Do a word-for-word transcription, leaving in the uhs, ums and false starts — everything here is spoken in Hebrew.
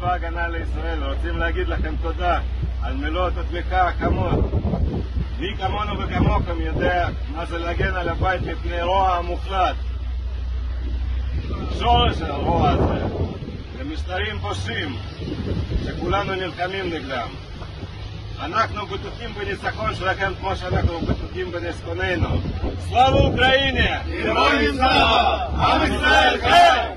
צבא הגנה לישראל, רוצים להגיד לכם תודה על מלוא התדבקה הכמות. מי כמונו וכמוכם יודע מה זה להגן על הבית מפני רוע המוחלט. שורש הרוע הזה זה משטרים פושעים שכולנו נלחמים נגדם. אנחנו בטוחים בניצחון שלכם כמו שאנחנו בטוחים בניצחוננו. סלאבה אוקראינה! גероям слава! עם ישראל חי!